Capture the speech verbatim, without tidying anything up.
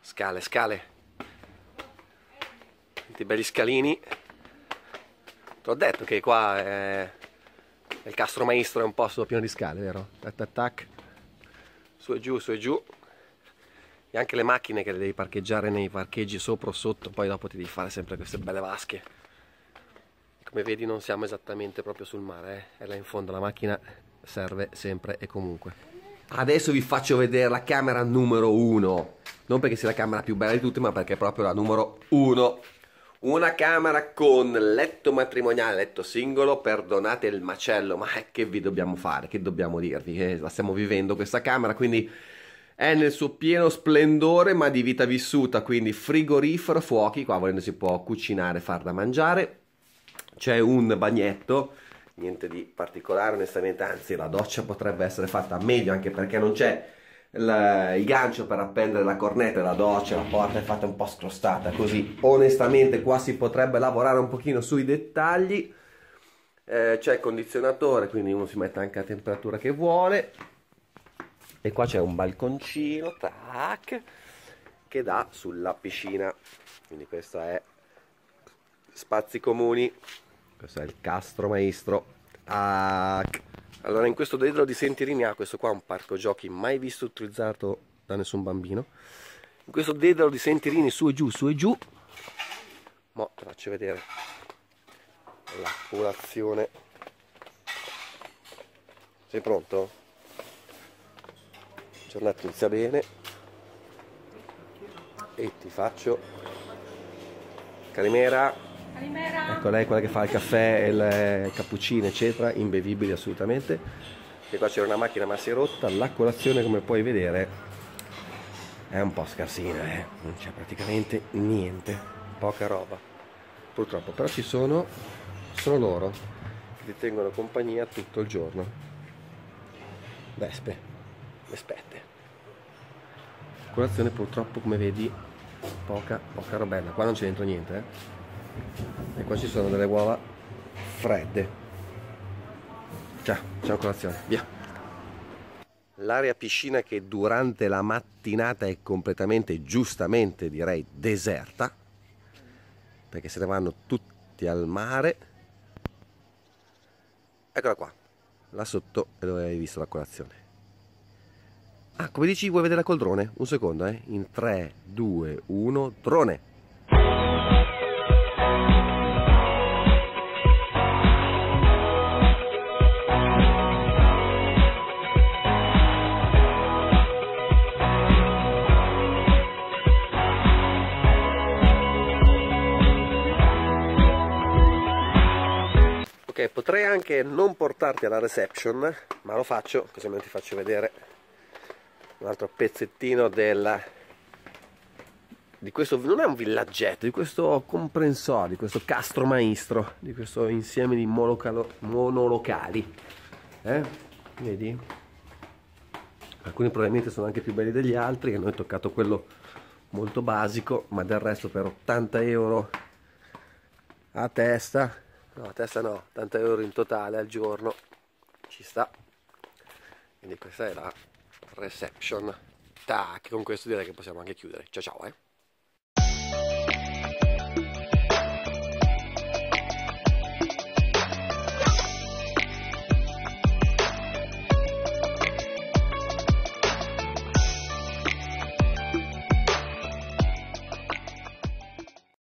Scale, scale. Questi belli scalini. Ti ho detto che qua è... il Castro Maestro è un posto pieno di scale, vero? Tac tac tac. Su e giù, su e giù. E anche le macchine che le devi parcheggiare nei parcheggi sopra o sotto, poi dopo ti devi fare sempre queste belle vasche. Come vedi non siamo esattamente proprio sul mare, eh? È là in fondo, la macchina serve sempre e comunque. Adesso vi faccio vedere la camera numero uno. Non perché sia la camera più bella di tutte, ma perché è proprio la numero uno. Una camera con letto matrimoniale, letto singolo, perdonate il macello, ma che vi dobbiamo fare? Che dobbiamo dirvi? Che la stiamo vivendo questa camera, quindi è nel suo pieno splendore, ma di vita vissuta, quindi frigorifero, fuochi, qua volendo si può cucinare, far da mangiare. C'è un bagnetto, niente di particolare onestamente, anzi la doccia potrebbe essere fatta meglio, anche perché non c'è il, il gancio per appendere la cornetta della doccia, la porta è fatta un po' scrostata così. Onestamente qua si potrebbe lavorare un pochino sui dettagli. Eh, c'è il condizionatore, quindi uno si mette anche a temperatura che vuole. E qua c'è un balconcino, tac, che dà sulla piscina. Quindi questo è spazi comuni. Questo è il Castro Maestro. Tac. Allora, in questo dedalo di sentierini ha questo qua un parco giochi mai visto utilizzato da nessun bambino. In questo dedalo di sentierini su e giù, su e giù. Mo te faccio vedere la colazione. Sei pronto? La giornata inizia bene. E ti faccio Calimera. Calimera. Ecco lei, quella che fa il caffè, il cappuccino eccetera, imbevibili assolutamente. E qua c'era una macchina ma si è rotta. La colazione, come puoi vedere, è un po' scarsina, eh? Non c'è praticamente niente, poca roba purtroppo, però ci sono sono loro che ti tengono compagnia tutto il giorno. Vespe, vespette. Colazione purtroppo, come vedi, poca poca robella. Qua non c'è dentro niente, eh? E qua ci sono delle uova fredde. Ciao, ciao colazione, via. L'area piscina, che durante la mattinata è completamente, giustamente direi, deserta, perché se ne vanno tutti al mare. Eccola qua, là sotto è dove hai visto la colazione. Ah, come dici, vuoi vedere col drone? Un secondo, eh? In tre, due, uno, drone! Ok, potrei anche non portarti alla reception, ma lo faccio, così almeno ti faccio vedere un altro pezzettino del, di questo, non è un villaggetto, di questo comprensorio, di questo Castro Maestro, di questo insieme di monolocali. Eh? Vedi? Alcuni probabilmente sono anche più belli degli altri, che noi è toccato quello molto basico, ma del resto per ottanta euro a testa. No, a testa no, ottanta euro in totale al giorno, ci sta. Quindi questa è la reception. Tac, con questo direi che possiamo anche chiudere. Ciao ciao, eh.